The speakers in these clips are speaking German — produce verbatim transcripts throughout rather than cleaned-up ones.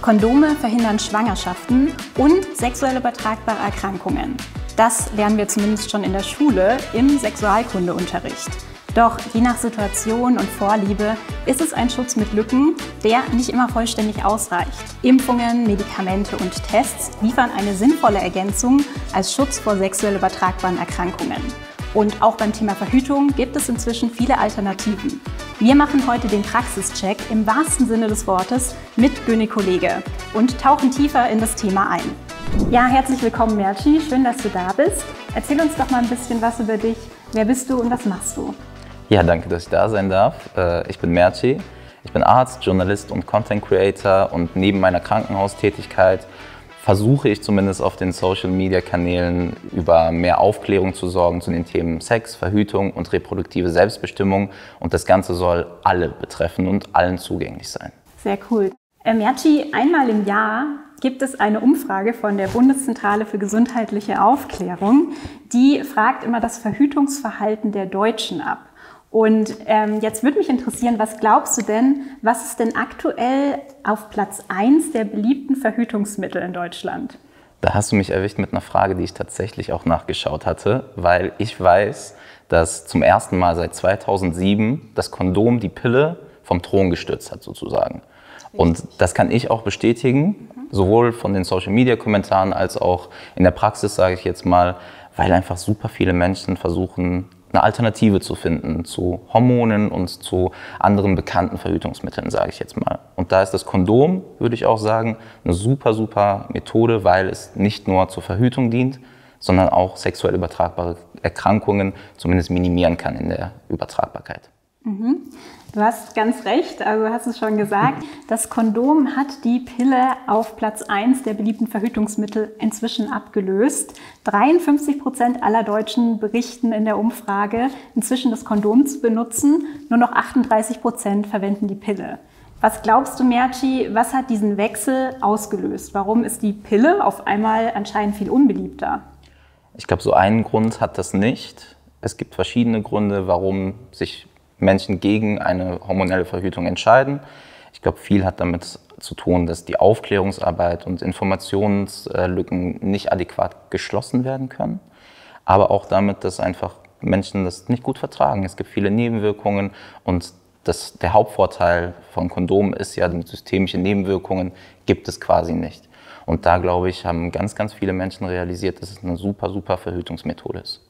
Kondome verhindern Schwangerschaften und sexuell übertragbare Erkrankungen. Das lernen wir zumindest schon in der Schule im Sexualkundeunterricht. Doch je nach Situation und Vorliebe ist es ein Schutz mit Lücken, der nicht immer vollständig ausreicht. Impfungen, Medikamente und Tests liefern eine sinnvolle Ergänzung als Schutz vor sexuell übertragbaren Erkrankungen. Und auch beim Thema Verhütung gibt es inzwischen viele Alternativen. Wir machen heute den Praxischeck im wahrsten Sinne des Wortes mit Gynäkolege und tauchen tiefer in das Thema ein. Ja, herzlich willkommen, Merci. Schön, dass du da bist. Erzähl uns doch mal ein bisschen was über dich. Wer bist du und was machst du? Ja, danke, dass ich da sein darf. Ich bin Merci. Ich bin Arzt, Journalist und Content Creator und neben meiner Krankenhaustätigkeit versuche ich zumindest auf den Social-Media-Kanälen über mehr Aufklärung zu sorgen zu den Themen Sex, Verhütung und reproduktive Selbstbestimmung. Und das Ganze soll alle betreffen und allen zugänglich sein. Sehr cool. Äh, Merci, einmal im Jahr gibt es eine Umfrage von der Bundeszentrale für gesundheitliche Aufklärung. Die fragt immer das Verhütungsverhalten der Deutschen ab. Und ähm, jetzt würde mich interessieren, was glaubst du denn, was ist denn aktuell auf Platz eins der beliebten Verhütungsmittel in Deutschland? Da hast du mich erwischt mit einer Frage, die ich tatsächlich auch nachgeschaut hatte, weil ich weiß, dass zum ersten Mal seit zweitausendsieben das Kondom die Pille vom Thron gestürzt hat sozusagen. Und das kann ich auch bestätigen, sowohl von den Social-Media-Kommentaren als auch in der Praxis, sage ich jetzt mal, weil einfach super viele Menschen versuchen, eine Alternative zu finden zu Hormonen und zu anderen bekannten Verhütungsmitteln, sage ich jetzt mal. Und da ist das Kondom, würde ich auch sagen, eine super, super Methode, weil es nicht nur zur Verhütung dient, sondern auch sexuell übertragbare Erkrankungen zumindest minimieren kann in der Übertragbarkeit. Mhm. Du hast ganz recht, also hast es schon gesagt, das Kondom hat die Pille auf Platz eins der beliebten Verhütungsmittel inzwischen abgelöst. dreiundfünfzig Prozent aller Deutschen berichten in der Umfrage, inzwischen das Kondom zu benutzen, nur noch achtunddreißig Prozent verwenden die Pille. Was glaubst du, Merci, was hat diesen Wechsel ausgelöst? Warum ist die Pille auf einmal anscheinend viel unbeliebter? Ich glaube, so einen Grund hat das nicht. Es gibt verschiedene Gründe, warum sich Menschen gegen eine hormonelle Verhütung entscheiden. Ich glaube, viel hat damit zu tun, dass die Aufklärungsarbeit und Informationslücken nicht adäquat geschlossen werden können, aber auch damit, dass einfach Menschen das nicht gut vertragen. Es gibt viele Nebenwirkungen und das, der Hauptvorteil von Kondomen ist ja, systemische Nebenwirkungen gibt es quasi nicht. Und da, glaube ich, haben ganz, ganz viele Menschen realisiert, dass es eine super, super Verhütungsmethode ist.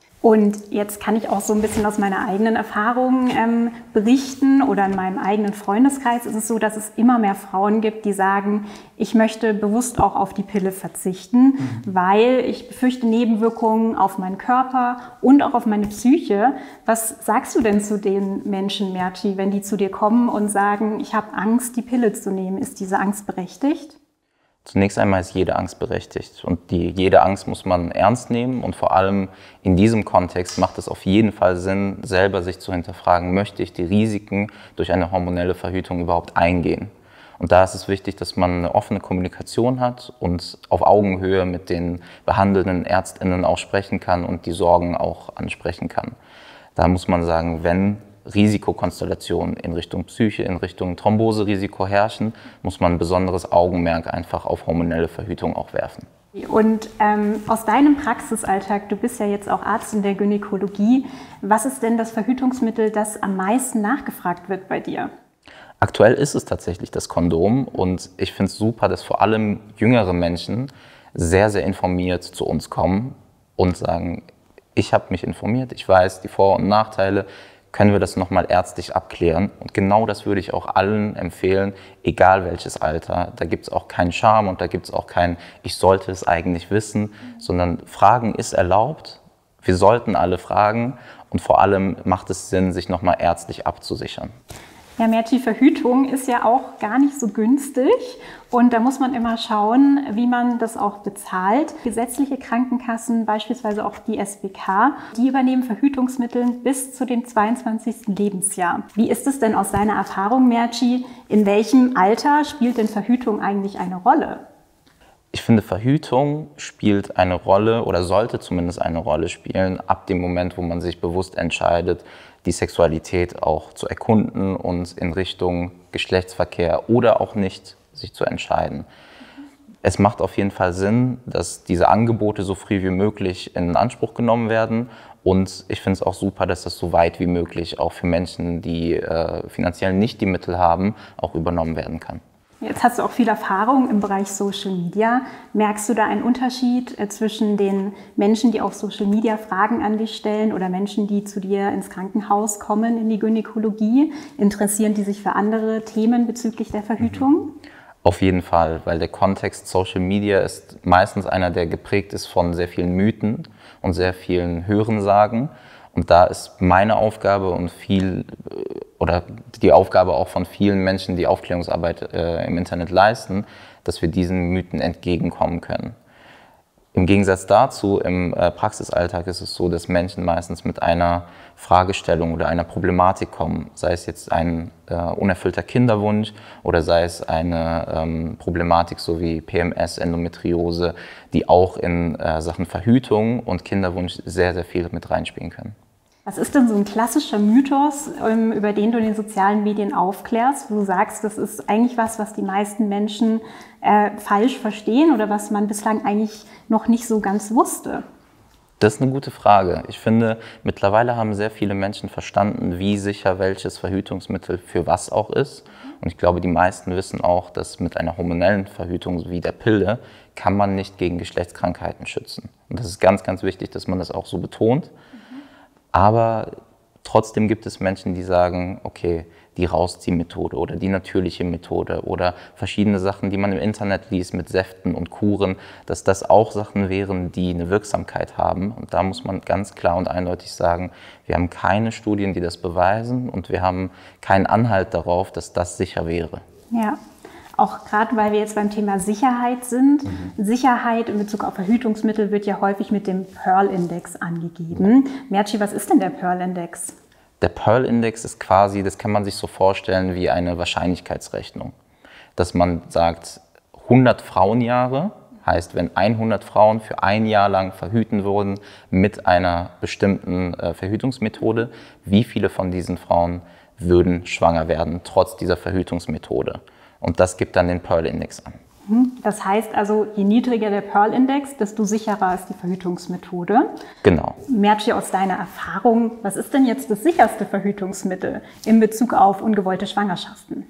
Und jetzt kann ich auch so ein bisschen aus meiner eigenen Erfahrung ähm, berichten oder in meinem eigenen Freundeskreis ist es so, dass es immer mehr Frauen gibt, die sagen, ich möchte bewusst auch auf die Pille verzichten, mhm. weil ich befürchte Nebenwirkungen auf meinen Körper und auch auf meine Psyche. Was sagst du denn zu den Menschen, Merci, wenn die zu dir kommen und sagen, ich habe Angst, die Pille zu nehmen? Ist diese Angst berechtigt? Zunächst einmal ist jede Angst berechtigt und die, jede Angst muss man ernst nehmen und vor allem in diesem Kontext macht es auf jeden Fall Sinn, selber sich zu hinterfragen, möchte ich die Risiken durch eine hormonelle Verhütung überhaupt eingehen? Und da ist es wichtig, dass man eine offene Kommunikation hat und auf Augenhöhe mit den behandelnden ÄrztInnen auch sprechen kann und die Sorgen auch ansprechen kann. Da muss man sagen, wenn Risikokonstellationen in Richtung Psyche, in Richtung Thromboserisiko herrschen, muss man ein besonderes Augenmerk einfach auf hormonelle Verhütung auch werfen. Und ähm, aus deinem Praxisalltag, du bist ja jetzt auch Arzt in der Gynäkologie, was ist denn das Verhütungsmittel, das am meisten nachgefragt wird bei dir? Aktuell ist es tatsächlich das Kondom und ich finde es super, dass vor allem jüngere Menschen sehr, sehr informiert zu uns kommen und sagen, ich habe mich informiert, ich weiß die Vor- und Nachteile, können wir das nochmal ärztlich abklären. Und genau das würde ich auch allen empfehlen, egal welches Alter. Da gibt es auch keinen Charme und da gibt es auch kein, ich sollte es eigentlich wissen, sondern Fragen ist erlaubt. Wir sollten alle fragen und vor allem macht es Sinn, sich nochmal ärztlich abzusichern. Ja, Merci, Verhütung ist ja auch gar nicht so günstig und da muss man immer schauen, wie man das auch bezahlt. Gesetzliche Krankenkassen, beispielsweise auch die S B K, die übernehmen Verhütungsmittel bis zu dem zweiundzwanzigsten Lebensjahr. Wie ist es denn aus deiner Erfahrung, Merci, in welchem Alter spielt denn Verhütung eigentlich eine Rolle? Ich finde, Verhütung spielt eine Rolle oder sollte zumindest eine Rolle spielen, ab dem Moment, wo man sich bewusst entscheidet, die Sexualität auch zu erkunden und in Richtung Geschlechtsverkehr oder auch nicht sich zu entscheiden. Es macht auf jeden Fall Sinn, dass diese Angebote so früh wie möglich in Anspruch genommen werden. Und ich finde es auch super, dass das so weit wie möglich auch für Menschen, die äh, finanziell nicht die Mittel haben, auch übernommen werden kann. Jetzt hast du auch viel Erfahrung im Bereich Social Media. Merkst du da einen Unterschied äh, zwischen den Menschen, die auf Social Media Fragen an dich stellen oder Menschen, die zu dir ins Krankenhaus kommen, in die Gynäkologie? Interessieren die sich für andere Themen bezüglich der Verhütung? Mhm. Auf jeden Fall, weil der Kontext Social Media ist meistens einer, der geprägt ist von sehr vielen Mythen und sehr vielen Hörensagen. Und da ist meine Aufgabe und viel oder die Aufgabe auch von vielen Menschen, die Aufklärungsarbeit äh, im Internet leisten, dass wir diesen Mythen entgegenkommen können. Im Gegensatz dazu, im äh, Praxisalltag ist es so, dass Menschen meistens mit einer Fragestellung oder einer Problematik kommen, sei es jetzt ein äh, unerfüllter Kinderwunsch oder sei es eine ähm, Problematik so wie P M S, Endometriose, die auch in äh, Sachen Verhütung und Kinderwunsch sehr, sehr viel mit reinspielen können. Was ist denn so ein klassischer Mythos, über den du in den sozialen Medien aufklärst, wo du sagst, das ist eigentlich was, was die meisten Menschen äh, falsch verstehen oder was man bislang eigentlich noch nicht so ganz wusste? Das ist eine gute Frage. Ich finde, mittlerweile haben sehr viele Menschen verstanden, wie sicher welches Verhütungsmittel für was auch ist. Und ich glaube, die meisten wissen auch, dass mit einer hormonellen Verhütung wie der Pille kann man nicht gegen Geschlechtskrankheiten schützen. Und das ist ganz, ganz wichtig, dass man das auch so betont. Aber trotzdem gibt es Menschen, die sagen, okay, die Rausziehmethode oder die natürliche Methode oder verschiedene Sachen, die man im Internet liest mit Säften und Kuren, dass das auch Sachen wären, die eine Wirksamkeit haben. Und da muss man ganz klar und eindeutig sagen, wir haben keine Studien, die das beweisen und wir haben keinen Anhalt darauf, dass das sicher wäre. Ja. Auch gerade, weil wir jetzt beim Thema Sicherheit sind. Mhm. Sicherheit in Bezug auf Verhütungsmittel wird ja häufig mit dem Pearl-Index angegeben. Merci, was ist denn der Pearl-Index? Der Pearl-Index ist quasi, das kann man sich so vorstellen wie eine Wahrscheinlichkeitsrechnung. Dass man sagt, hundert Frauenjahre, heißt, wenn hundert Frauen für ein Jahr lang verhüten wurden mit einer bestimmten äh, Verhütungsmethode, wie viele von diesen Frauen würden schwanger werden, trotz dieser Verhütungsmethode. Und das gibt dann den Pearl-Index an. Das heißt also, je niedriger der Pearl-Index, desto sicherer ist die Verhütungsmethode. Genau. Merci, aus deiner Erfahrung, was ist denn jetzt das sicherste Verhütungsmittel in Bezug auf ungewollte Schwangerschaften?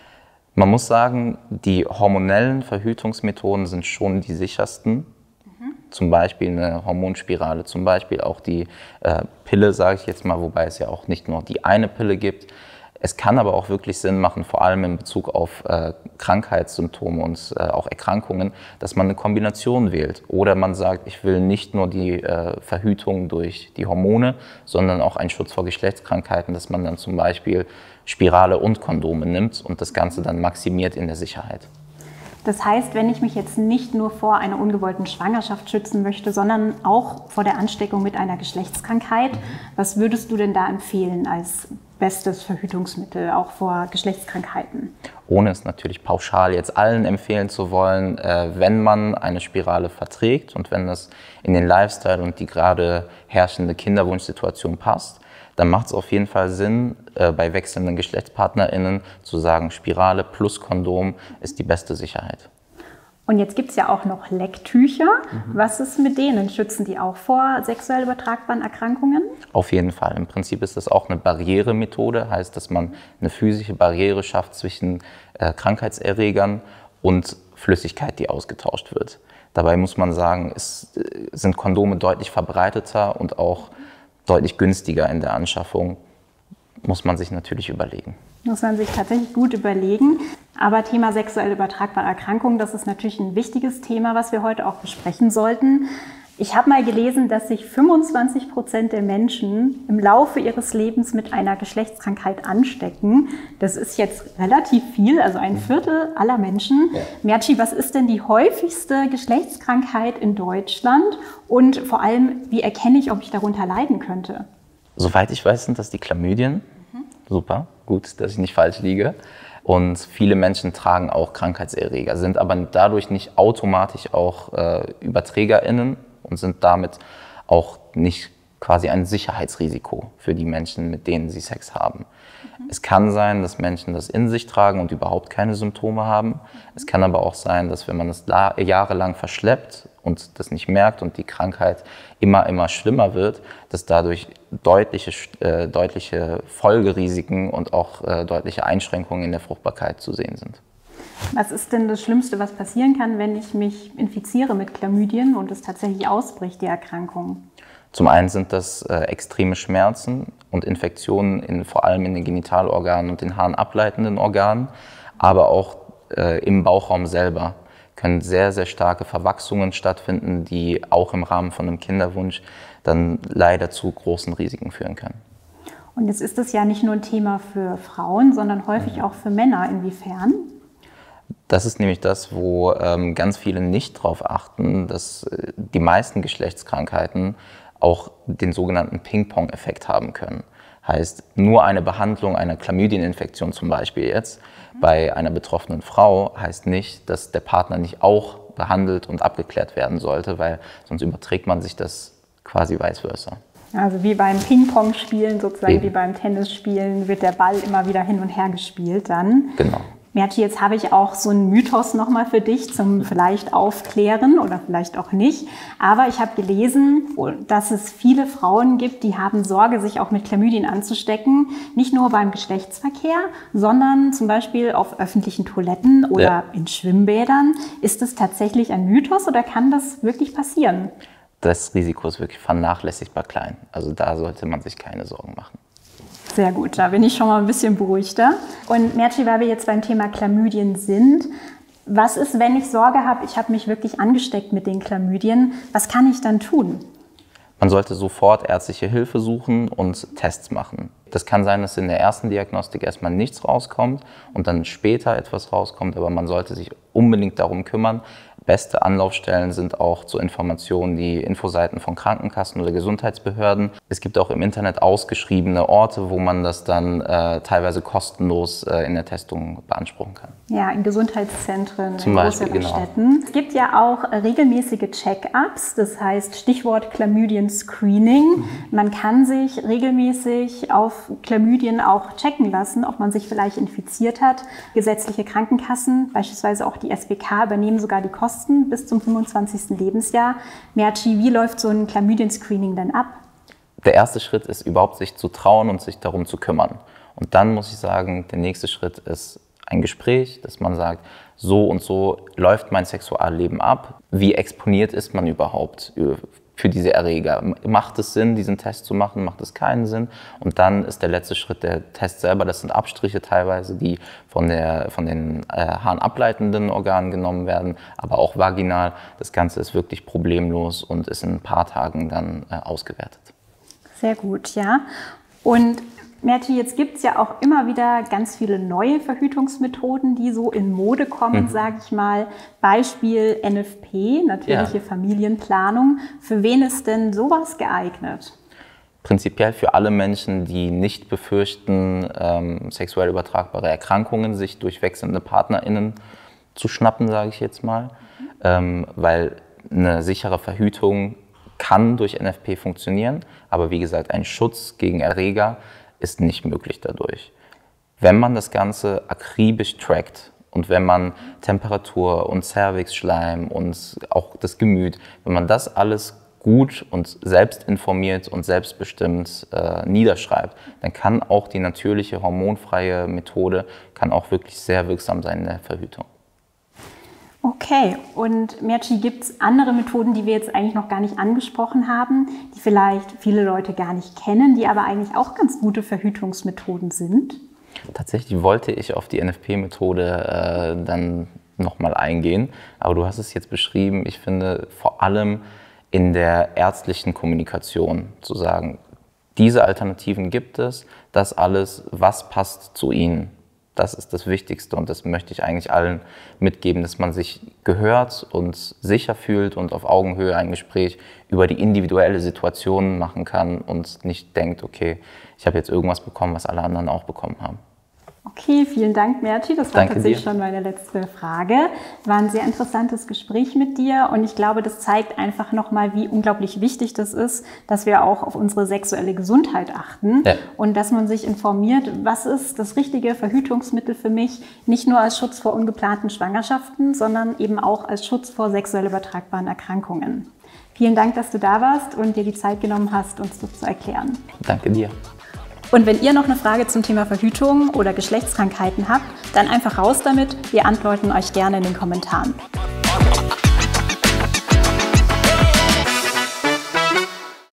Man muss sagen, die hormonellen Verhütungsmethoden sind schon die sichersten. Mhm. Zum Beispiel eine Hormonspirale, zum Beispiel auch die äh, Pille, sage ich jetzt mal, wobei es ja auch nicht nur die eine Pille gibt. Es kann aber auch wirklich Sinn machen, vor allem in Bezug auf äh, Krankheitssymptome und äh, auch Erkrankungen, dass man eine Kombination wählt. Oder man sagt, ich will nicht nur die äh, Verhütung durch die Hormone, sondern auch einen Schutz vor Geschlechtskrankheiten, dass man dann zum Beispiel Spirale und Kondome nimmt und das Ganze dann maximiert in der Sicherheit. Das heißt, wenn ich mich jetzt nicht nur vor einer ungewollten Schwangerschaft schützen möchte, sondern auch vor der Ansteckung mit einer Geschlechtskrankheit, mhm. was würdest du denn da empfehlen als bestes Verhütungsmittel, auch vor Geschlechtskrankheiten? Ohne es natürlich pauschal jetzt allen empfehlen zu wollen, äh, wenn man eine Spirale verträgt und wenn das in den Lifestyle und die gerade herrschende Kinderwunschsituation passt, dann macht es auf jeden Fall Sinn, äh, bei wechselnden GeschlechtspartnerInnen zu sagen, Spirale plus Kondom ist die beste Sicherheit. Und jetzt gibt es ja auch noch Lecktücher. Mhm. Was ist mit denen? Schützen die auch vor sexuell übertragbaren Erkrankungen? Auf jeden Fall. Im Prinzip ist das auch eine Barrieremethode, heißt, dass man eine physische Barriere schafft zwischen äh, Krankheitserregern und Flüssigkeit, die ausgetauscht wird. Dabei muss man sagen, es äh, sind Kondome deutlich verbreiteter und auch deutlich günstiger in der Anschaffung, muss man sich natürlich überlegen. Muss man sich tatsächlich gut überlegen. Aber Thema sexuell übertragbare Erkrankungen, das ist natürlich ein wichtiges Thema, was wir heute auch besprechen sollten. Ich habe mal gelesen, dass sich fünfundzwanzig Prozent der Menschen im Laufe ihres Lebens mit einer Geschlechtskrankheit anstecken. Das ist jetzt relativ viel, also ein Viertel aller Menschen. Ja. Merci, was ist denn die häufigste Geschlechtskrankheit in Deutschland? Und vor allem, wie erkenne ich, ob ich darunter leiden könnte? Soweit ich weiß, sind das die Chlamydien. Mhm. Super, gut, dass ich nicht falsch liege. Und viele Menschen tragen auch Krankheitserreger, sind aber dadurch nicht automatisch auch äh, ÜberträgerInnen und sind damit auch nicht quasi ein Sicherheitsrisiko für die Menschen, mit denen sie Sex haben. Mhm. Es kann sein, dass Menschen das in sich tragen und überhaupt keine Symptome haben. Mhm. Es kann aber auch sein, dass wenn man das jahrelang verschleppt und das nicht merkt und die Krankheit immer, immer schlimmer wird, dass dadurch deutliche, äh, deutliche Folgerisiken und auch äh, deutliche Einschränkungen in der Fruchtbarkeit zu sehen sind. Was ist denn das Schlimmste, was passieren kann, wenn ich mich infiziere mit Chlamydien und es tatsächlich ausbricht, die Erkrankung? Zum einen sind das äh, extreme Schmerzen und Infektionen in, vor allem in den Genitalorganen und den harnableitenden Organen, aber auch äh, im Bauchraum selber können sehr, sehr starke Verwachsungen stattfinden, die auch im Rahmen von einem Kinderwunsch dann leider zu großen Risiken führen können. Und jetzt ist das ja nicht nur ein Thema für Frauen, sondern häufig auch für Männer. Inwiefern? Das ist nämlich das, wo ähm, ganz viele nicht darauf achten, dass äh, die meisten Geschlechtskrankheiten auch den sogenannten Ping-Pong-Effekt haben können. Heißt, nur eine Behandlung einer Chlamydieninfektion zum Beispiel jetzt mhm. bei einer betroffenen Frau heißt nicht, dass der Partner nicht auch behandelt und abgeklärt werden sollte, weil sonst überträgt man sich das quasi vice versa. Also wie beim Ping-Pong-Spielen, sozusagen Eben. wie beim Tennisspielen, wird der Ball immer wieder hin und her gespielt dann. Genau. Merti, jetzt habe ich auch so einen Mythos nochmal für dich zum vielleicht aufklären oder vielleicht auch nicht. Aber ich habe gelesen, dass es viele Frauen gibt, die haben Sorge, sich auch mit Chlamydien anzustecken. Nicht nur beim Geschlechtsverkehr, sondern zum Beispiel auf öffentlichen Toiletten oder ja. in Schwimmbädern. Ist das tatsächlich ein Mythos oder kann das wirklich passieren? Das Risiko ist wirklich vernachlässigbar klein. Also da sollte man sich keine Sorgen machen. Sehr gut, da bin ich schon mal ein bisschen beruhigter. Und Merti, weil wir jetzt beim Thema Chlamydien sind, was ist, wenn ich Sorge habe, ich habe mich wirklich angesteckt mit den Chlamydien, was kann ich dann tun? Man sollte sofort ärztliche Hilfe suchen und Tests machen. Das kann sein, dass in der ersten Diagnostik erstmal nichts rauskommt und dann später etwas rauskommt, aber man sollte sich unbedingt darum kümmern. Beste Anlaufstellen sind auch zur Information die Infoseiten von Krankenkassen oder Gesundheitsbehörden. Es gibt auch im Internet ausgeschriebene Orte, wo man das dann äh, teilweise kostenlos äh, in der Testung beanspruchen kann. Ja, in Gesundheitszentren, Zum in Beispiel, größeren genau. Städten. Es gibt ja auch regelmäßige Check-ups, das heißt Stichwort Chlamydien-Screening. Mhm. Man kann sich regelmäßig auf Chlamydien auch checken lassen, ob man sich vielleicht infiziert hat. Gesetzliche Krankenkassen, beispielsweise auch die S B K, übernehmen sogar die Kosten bis zum fünfundzwanzigsten Lebensjahr. Merti, wie läuft so ein Chlamydien-Screening denn ab? Der erste Schritt ist überhaupt, sich zu trauen und sich darum zu kümmern. Und dann muss ich sagen, der nächste Schritt ist ein Gespräch, dass man sagt, so und so läuft mein Sexualleben ab. Wie exponiert ist man überhaupt für diese Erreger? Macht es Sinn, diesen Test zu machen? Macht es keinen Sinn? Und dann ist der letzte Schritt der Test selber. Das sind Abstriche teilweise, die von, der, von den äh, harnableitenden Organen genommen werden, aber auch vaginal. Das Ganze ist wirklich problemlos und ist in ein paar Tagen dann äh, ausgewertet. Sehr gut, ja. Und Merti, jetzt gibt es ja auch immer wieder ganz viele neue Verhütungsmethoden, die so in Mode kommen, mhm. sage ich mal. Beispiel N F P, natürliche ja. Familienplanung. Für wen ist denn sowas geeignet? Prinzipiell für alle Menschen, die nicht befürchten, ähm, sexuell übertragbare Erkrankungen sich durch wechselnde PartnerInnen zu schnappen, sage ich jetzt mal. Mhm. Ähm, weil eine sichere Verhütung kann durch N F P funktionieren, aber wie gesagt, ein Schutz gegen Erreger ist nicht möglich dadurch. Wenn man das Ganze akribisch trackt und wenn man Temperatur und Cervixschleim und auch das Gemüt, wenn man das alles gut und selbst informiert und selbstbestimmt äh, niederschreibt, dann kann auch die natürliche hormonfreie Methode kann auch wirklich sehr wirksam sein in der Verhütung. Okay, und Merti, gibt es andere Methoden, die wir jetzt eigentlich noch gar nicht angesprochen haben, die vielleicht viele Leute gar nicht kennen, die aber eigentlich auch ganz gute Verhütungsmethoden sind? Tatsächlich wollte ich auf die N F P-Methode äh, dann nochmal eingehen, aber du hast es jetzt beschrieben. Ich finde vor allem in der ärztlichen Kommunikation zu sagen, diese Alternativen gibt es, das alles, was passt zu Ihnen. Das ist das Wichtigste und das möchte ich eigentlich allen mitgeben, dass man sich gehört und sicher fühlt und auf Augenhöhe ein Gespräch über die individuelle Situation machen kann und nicht denkt, okay, ich habe jetzt irgendwas bekommen, was alle anderen auch bekommen haben. Okay, vielen Dank, Merti. Das war Danke tatsächlich dir. schon meine letzte Frage. War ein sehr interessantes Gespräch mit dir und ich glaube, das zeigt einfach nochmal, wie unglaublich wichtig das ist, dass wir auch auf unsere sexuelle Gesundheit achten ja. und dass man sich informiert, was ist das richtige Verhütungsmittel für mich, nicht nur als Schutz vor ungeplanten Schwangerschaften, sondern eben auch als Schutz vor sexuell übertragbaren Erkrankungen. Vielen Dank, dass du da warst und dir die Zeit genommen hast, uns das zu erklären. Danke dir. Und wenn ihr noch eine Frage zum Thema Verhütung oder Geschlechtskrankheiten habt, dann einfach raus damit. Wir antworten euch gerne in den Kommentaren.